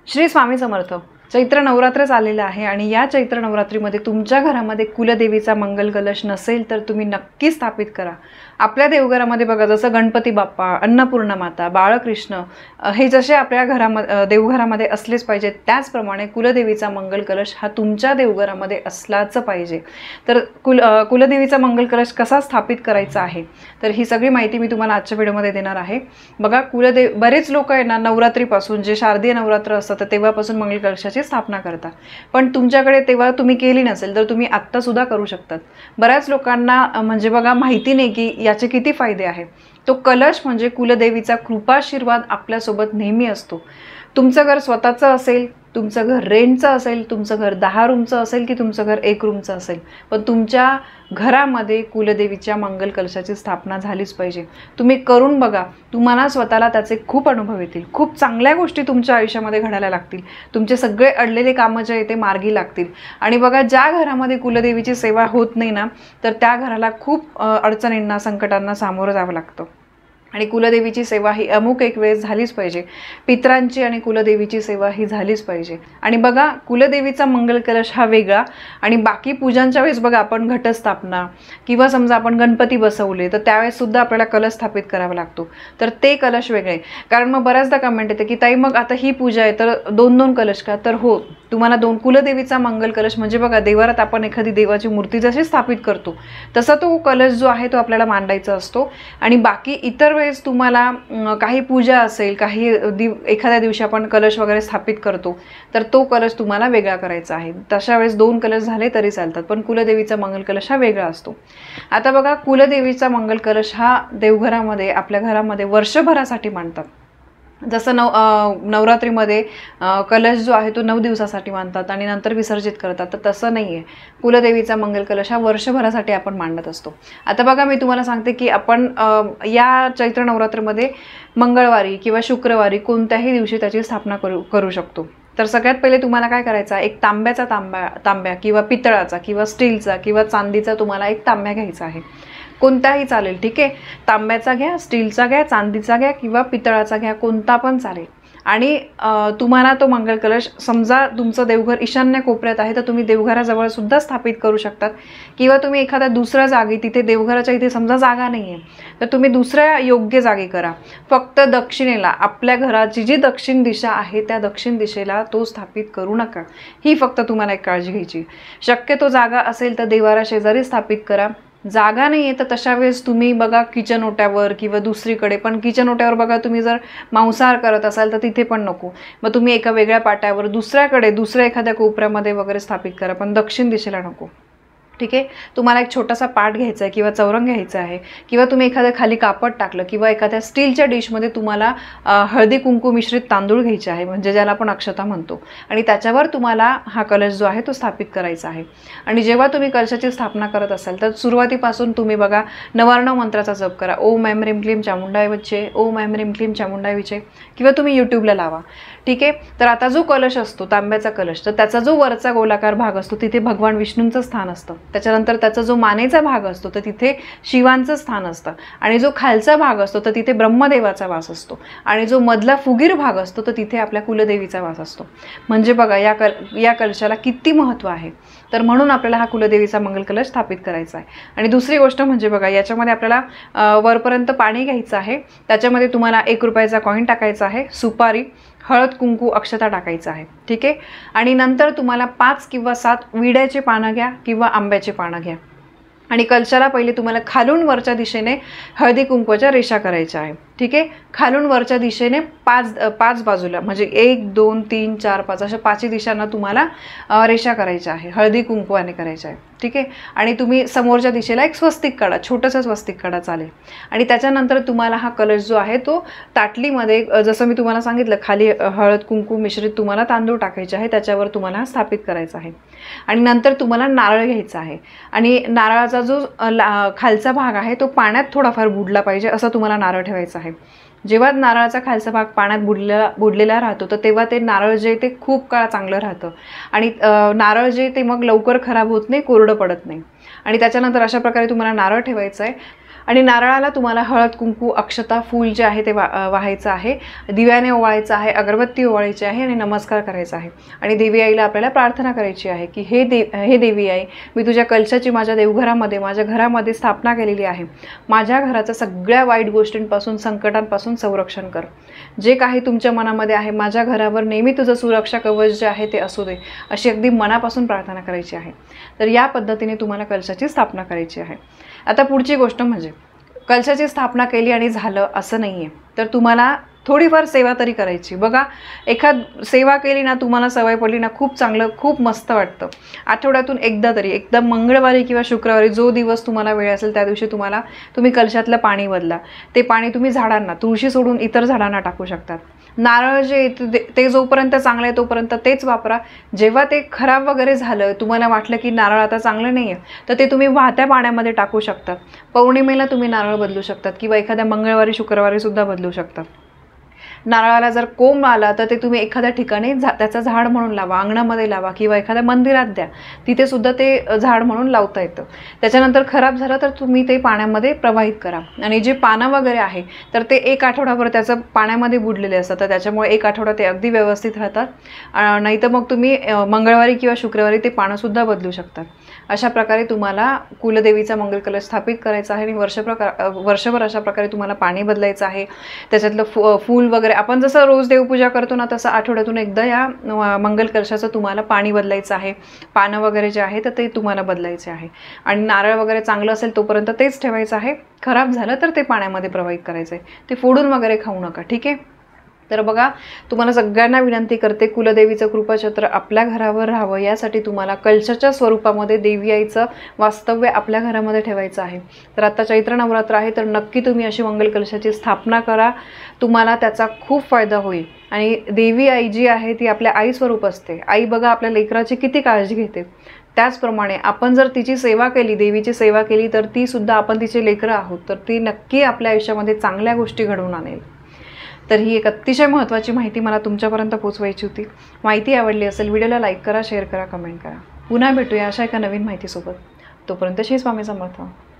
श्री स्वामी समर्थ। चैत्र नवरात्र चाललेलं आहे आणि या चैत्र नवरात्रीमध्ये तुमच्या घरामध्ये कुलदेवीचा मंगल कलश नसेल तर तुम्ही नक्की स्थापित करा। आपल्या देवघरामध्ये बघा, जसं गणपती बाप्पा, अन्नपूर्णा माता, बाळकृष्ण हे जसे आपल्या घरामध्ये देवघरामध्ये असलेच पाहिजे, त्याचप्रमाणे कुलदेवीचा मंगल कलश हा तुमच्या देवघरामध्ये असलाच पाहिजे। तर कुलदेवीचा मंगल कलश कसा स्थापित करायचा आहे तर ही सगळी माहिती मी तुम्हाला आजच्या व्हिडिओमध्ये देणार आहे। बघा, बरेच लोक आहे ना, नवरात्रीपासून जे शारदीय नवरात्र असतं तर तेव्हापासून मंगल कलशाची स्थापना करता, पण तुमच्याकडे तेव्हा तुम्ही केली नसेल तर तुम्ही आत्ता सुद्धा करू शकतात। बऱ्याच लोकांना म्हणजे बघा माहिती नाही की याचे किती फायदे आहेत। तो कलश म्हणजे कुलदेवीचा कृपाशीर्वाद आपल्यासोबत नेहमी असतो। तुमचं घर स्वतःचं असेल, तुमचं घर रेंटचं असेल, तुमचं घर 10 रूमचं असेल की तुमचं घर 1 रूमचं असेल, पण तुमच्या घरामध्ये कुलदेवीच्या मंगल कलशाची स्थापना झालीच पाहिजे। तुम्ही करून बघा, तुम्हाला स्वतःला त्याचे खूप अनुभव येतील, खूप चांगल्या गोष्टी तुमच्या आयुष्यामध्ये घडायला लागतील, तुमचे सगळे अडलेले कामं जे आहे ते मार्गी लागतील। आणि बघा, ज्या घरामध्ये कुलदेवीची सेवा होत नाही ना, तर त्या घराला खूप अडचणींना, संकटांना सामोरं जावं लागतं। आणि कुलदेवीची सेवा ही अमुक एक वेळेस झालीच पाहिजे। पितरांची आणि कुलदेवीची सेवा ही झालीच पाहिजे। आणि बघा, कुलदेवीचा मंगल कलश हा वेगळा, आणि बाकी पूजांच्या वेळेस बघा आपण घटस्थापना किंवा समजा आपण गणपती बसवले तर त्यावेळेस सुद्धा आपल्याला कलश स्थापित करावा लागतो, तर ते कलश वेगळे। कारण मग बऱ्याचदा कमेंट येते की ताई मग आता ही पूजा आहे तर 2-2 कलश का? तर हो, तुम्हाला 2 कुलदेवीचा मंगल कलश म्हणजे बघा, देवारात आपण एखादी देवाची मूर्ती जशी स्थापित करतो तसा तो कलश जो आहे तो आपल्याला मांडायचा असतो। आणि बाकी इतर वेळेस तुम्हाला काही पूजा असेल, काही एखाद्या दिवशी आपण कलश वगैरे स्थापित करतो तर तो कलश तुम्हाला वेगळा करायचा आहे। तशा वेळेस 2 कलश झाले तरी चालतात, पण कुलदेवीचा मंगल कलश हा वेगळा असतो। आता बघा, कुलदेवीचा मंगल कलश हा देवघरामध्ये आपल्या घरामध्ये वर्षभरासाठी मांडतात। जसं नवरात्रीमध्ये कलश जो आहे तो 9 दिवसासाठी मानतात आणि नंतर विसर्जित करतात, तर तसं नाही आहे। कुलदेवीचा मंगल कलश हा वर्षभरासाठी आपण मांडत असतो। आता बघा, मी तुम्हाला सांगते की आपण या चैत्र नवरात्रीमध्ये मंगळवारी किंवा शुक्रवारी कोणत्याही दिवशी त्याची स्थापना करू शकतो। तर सगळ्यात पहिले तुम्हाला काय करायचं आहे, एक तांब्या किंवा पितळाचा किंवा स्टीलचा किंवा चांदीचा तुम्हाला एक तांब्या घ्यायचा आहे, कोणताही चालेल, ठीक आहे। तांब्याचा घ्या, स्टीलचा घ्या, चांदीचा घ्या किंवा पितळाचा घ्या, कोणता पण चालेल। आणि तुम्हाला तो मंगल कलश, समजा तुमचं देवघर ईशान्य कोपऱ्यात आहे तर तुम्ही देवघराजवळ सुद्धा स्थापित करू शकतात, किंवा तुम्ही एखाद्या दुसऱ्या जागी, तिथे देवघराच्या इथे समजा जागा नाही आहे तर तुम्ही दुसऱ्या योग्य जागी करा। फक्त दक्षिणेला, आपल्या घराची जी दक्षिण दिशा आहे त्या दक्षिण दिशेला तो स्थापित करू नका, ही फक्त तुम्हाला एक काळजी घ्यायची। शक्यतो जागा असेल तर देवारा शेजारी स्थापित करा। जागा नाही आहे तर तशा वेळेस तुम्ही बघा किचन ओट्यावर किंवा दुसरीकडे, पण किचन ओट्यावर बघा तुम्ही जर मांसाहार करत असाल तर तिथे पण नको, मग तुम्ही एका वेगळ्या पाट्यावर दुसऱ्या एखाद्या कोपऱ्यामध्ये वगैरे स्थापित करा, पण दक्षिण दिशेला नको, ठीक आहे। तुम्हाला एक छोटासा पाट घ्यायचा आहे किंवा चौरंग घ्यायचा आहे, किंवा तुम्ही एखाद्या खाली कापड टाकलं किंवा एखाद्या स्टीलच्या डिशमध्ये तुम्हाला हळदी कुंकू मिश्रित तांदूळ घ्यायचे आहे, म्हणजे ज्याला आपण अक्षता म्हणतो, आणि त्याच्यावर तुम्हाला हा कलश जो आहे तो स्थापित करायचा आहे। आणि जेव्हा तुम्ही कलशाची स्थापना करत असाल तर सुरुवातीपासून तुम्ही बघा 99 मंत्राचा जप करा। ओम ऐं ह्रीं क्लीं चामुंडाय विचे, ओम ऐं ह्रीं क्लीं चामुंडाय विचे, किंवा तुम्ही यूट्यूबला लावा, ठीक आहे। तर आता जो कलश असतो, तांब्याचा कलश, तर त्याचा जो वरचा गोलाकार भाग असतो तिथे भगवान विष्णूंचं स्थान असतं। त्याच्यानंतर त्याचा जो मानेचा भाग असतो तर तिथे शिवांचं स्थान असतं, आणि जो खालचा भाग असतो तर तिथे ब्रह्मदेवाचा वास असतो, आणि जो मधला फुगीर भाग असतो तर तिथे आपल्या कुलदेवीचा वास असतो। म्हणजे बघा, या कलशाला किती महत्त्व आहे। तर म्हणून आपल्याला हा कुलदेवीचा मंगल कलश स्थापित करायचा आहे। आणि दुसरी गोष्ट म्हणजे बघा, याच्यामध्ये आपल्याला वरपर्यंत पाणी घ्यायचं आहे, त्याच्यामध्ये तुम्हाला 1 रुपयाचा कॉईन टाकायचा आहे, सुपारी, हळद कुंकू, अक्षता टाकायचं आहे, ठीक आहे। आणि नंतर तुम्हाला 5 किंवा 7 विड्याचे पानं घ्या किंवा आंब्याचे पानं घ्या, आणि कलशाला पहिले तुम्हाला खालून वरच्या दिशेने हळदी कुंकवाच्या रेषा करायच्या आहे, ठीक आहे। खालून वरच्या दिशेने 5 बाजूला, म्हणजे 1 2 3 4 5 अशा 5 दिशांना तुम्हाला रेषा करायच्या आहे, हळदी कुंकवाने करायच्या आहे, ठीक आहे। आणि तुम्ही समोरच्या दिशेला एक स्वस्तिक काढा, छोटंसं स्वस्तिक काढा, चालेल। आणि त्याच्यानंतर तुम्हाला हा कलश जो आहे तो ताटलीमध्ये, जसं मी तुम्हाला सांगितलं, खाली हळद कुंकू मिश्रित तुम्हाला तांदूळ टाकायचे आहे, त्याच्यावर तुम्हाला स्थापित करायचं आहे। आणि नंतर तुम्हाला नारळ घ्यायचा आहे, आणि नारळाचा जो खालचा भाग आहे तो पाण्यात थोडाफार बुडला पाहिजे असं तुम्हाला नारळ ठेवायचा आहे। जेव्हा नारळाचा खालचा भाग पाण्यात बुडलेला राहतो तर तेव्हा ते नारळ जे ते खूप काळ चांगलं राहतं, आणि नारळ जे ते मग लवकर खराब होत नाही, कोरडं पडत नाही। आणि त्याच्यानंतर अशा प्रकारे तुम्हाला नारळ ठेवायचा आहे। आणि नारळाला तुम्हाला हळद, कुंकू, अक्षता, फूल जे आहे ते वाहायचं आहे, दिव्याने ओवाळायचं आहे, अगरबत्ती ओवाळायची आहे आणि नमस्कार करायचा आहे. आणि देवी आईला आपल्याला प्रार्थना करायची आहे की हे देवी आई, मी तुझ्या कलशाची माझ्या देवघरामध्ये, माझ्या घरामध्ये स्थापना केलेली आहे. माझ्या घराचं सगळ्या वाईट गोष्टींपासून, संकटांपासून संरक्षण कर. जे काही तुमच्या मनामध्ये आहे, माझ्या घरावर नेहमी तुझं सुरक्षा कवच जे आहे ते असू दे, अशी अगदी मनापासून प्रार्थना करायची आहे. तर या पद्धतीने तुम्हाला कलशाची स्थापना करायची आहे. आता पुढची गोष्ट म्हणजे कलशाची स्थापना केली आणि झालं असं नाही आहे, तर तुम्हाला थोडीफार सेवा तरी करायची. बघा, सेवा केली ना, तुम्हाला सवय पडली ना, खूप चांगलं, खूप मस्त वाटतं. आठवड्यातून एकदा तरी, एकदम मंगळवारी किंवा शुक्रवारी जो दिवस तुम्हाला वेळ असेल त्या दिवशी तुम्ही कलशातलं पाणी बदला. ते पाणी तुम्ही झाडांना, तुळशी सोडून इतर झाडांना टाकू शकतात. नारळ जे ते जोपर्यंत चांगलं आहे तोपर्यंत तेच वापरा. जेव्हा ते खराब वगैरे झालं, तुम्हाला वाटलं की नारळ आता चांगलं नाही आहे, तर ते तुम्ही वाहत्या पाण्यामध्ये टाकू शकतात. पौर्णिमेला तुम्ही नारळ बदलू शकतात किंवा एखाद्या मंगळवारी, शुक्रवारी सुद्धा बदलू शकतात. नारळाला जर कोंब आला तर ते तुम्ही एखाद्या ठिकाणी त्याचं झाड म्हणून लावा, अंगणामध्ये लावा किंवा एखाद्या मंदिरात द्या, तिथे सुद्धा ते झाड म्हणून लावता येतं. त्याच्यानंतर खराब झालं तर तुम्ही ते पाण्यामध्ये प्रवाहित करा. आणि जे पानं वगैरे आहे तर ते 1 आठवडाभर त्याचं पाण्यामध्ये बुडलेले असतात, तर त्याच्यामुळे 1 आठवडा ते अगदी व्यवस्थित राहतात. नाहीतर मग तुम्ही मंगळवारी किंवा शुक्रवारी ते पानंसुद्धा बदलू शकतात. अशा प्रकारे तुम्हाला कुलदेवीचा मंगल कलश स्थापित करायचा आहे आणि वर्षभर अशा प्रकारे तुम्हाला पाणी बदलायचं आहे. त्याच्यातलं फूल वगैरे, आपण जसं रोज देवपूजा करतो ना, तसं आठवड्यातून एकदा या मंगल कलशाचं तुम्हाला पाणी बदलायचं आहे. पानं वगैरे जे आहे तर ते तुम्हाला बदलायचे आहे. आणि नारळ वगैरे चांगलं असेल तोपर्यंत तेच ठेवायचं आहे. खराब झालं तर ते पाण्यामध्ये प्रवाहित करायचं आहे. ते फोडून वगैरे खाऊ नका, ठीक आहे. तर बघा, तुम्हाला सगळ्यांना विनंती करते, कुलदेवीचं कृपाछत्र आपल्या घरावर राहावं यासाठी तुम्हाला कलशाच्या स्वरूपामध्ये देवी आईचं वास्तव्य आपल्या घरामध्ये ठेवायचं आहे. तर आता चैत्र नवरात्र आहे, तर नक्की तुम्ही अशी मंगल कलशाची स्थापना करा. तुम्हाला त्याचा खूप फायदा होईल. आणि देवी आई जी आहे ती आपल्या आई स्वरूप असते. आई बघा आपल्या लेकराची किती काळजी घेते. त्याचप्रमाणे आपण जर तिची सेवा केली, देवीची सेवा केली, तर ती सुद्धा, आपण तिचे लेकरं आहोत, तर ती नक्की आपल्या आयुष्यामध्ये चांगल्या गोष्टी घडवून आणेल. तर ही एक अतिशय महत्त्वाची माहिती मला तुमच्यापर्यंत पोहोचवायची होती. माहिती आवडली असेल, व्हिडिओला लाईक करा, शेअर करा, कमेंट करा. पुन्हा भेटूया अशा एका नवीन माहितीसोबत. तोपर्यंत श्री स्वामी समर्थ.